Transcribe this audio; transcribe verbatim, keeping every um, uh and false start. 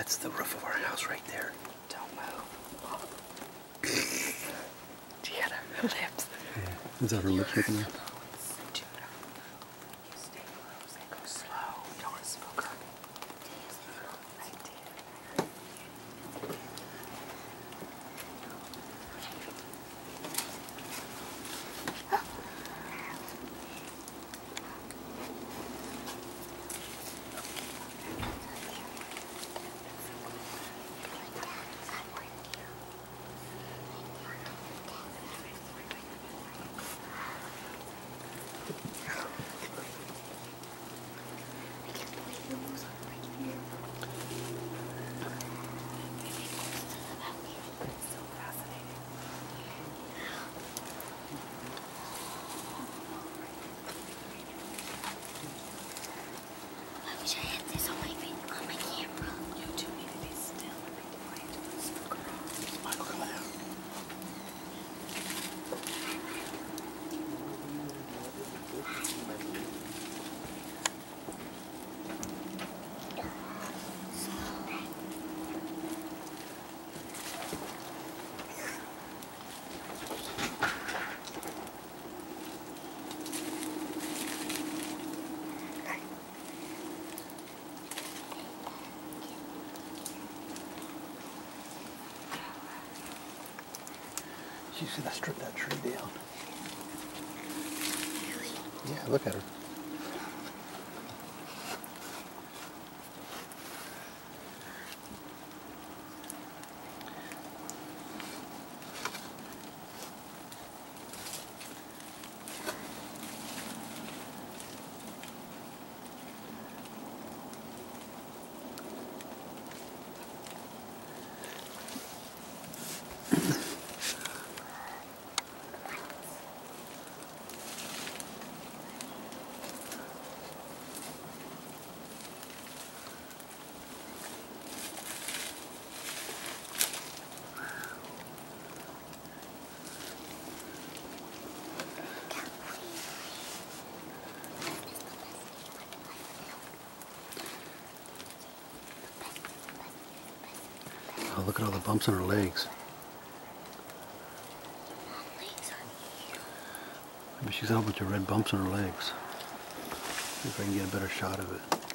That's the roof of our house right there. Don't move. She had her lips. Yeah. Is that her lips making that? Do not move. You stay close and go slow. You don't want to spook her. I did. She's gonna strip that tree down. Yeah, look at her. Oh, look at all the bumps on her legs. Maybe she's got a bunch of red bumps on her legs. See if I can get a better shot of it.